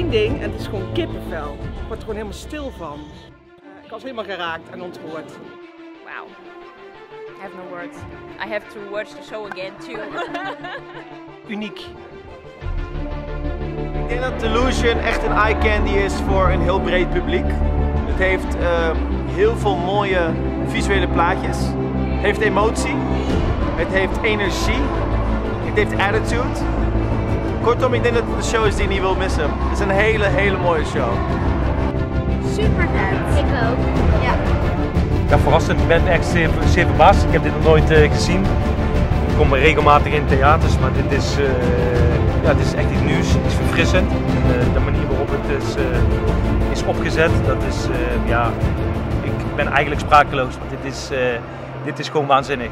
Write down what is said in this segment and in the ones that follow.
één ding en het is gewoon kippenvel. Ik word er gewoon helemaal stil van. Ik was helemaal geraakt en ontroerd. Wow. I have no words. I have to watch the show again too. Uniek. Ik denk dat Delusion echt een eye candy is voor een heel breed publiek. Het heeft heel veel mooie visuele plaatjes. Het heeft emotie. Het heeft energie. Het heeft attitude. Kortom, ik denk dat het een show is die je niet wil missen. Het is een hele mooie show. Super vet. Ik ook. Ja. Ja, verrassend. Ik ben echt zeer verbaasd. Ik heb dit nog nooit gezien. Ik kom regelmatig in theaters, maar dit is, ja, dit is echt iets nieuws, iets verfrissend. De manier waarop het is opgezet, dat is, ja, ik ben eigenlijk sprakeloos. Want dit is gewoon waanzinnig.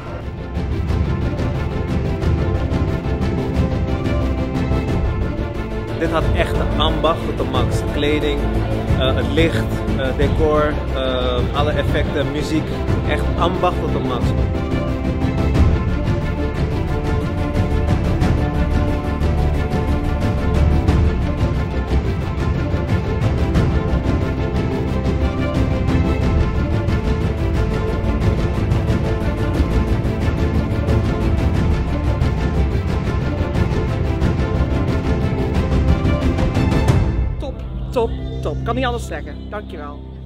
Dit had echt de ambacht tot de max. Kleding, het licht, decor, alle effecten, muziek. Echt ambacht tot de max. Top. Kan niet anders zeggen. Dankjewel.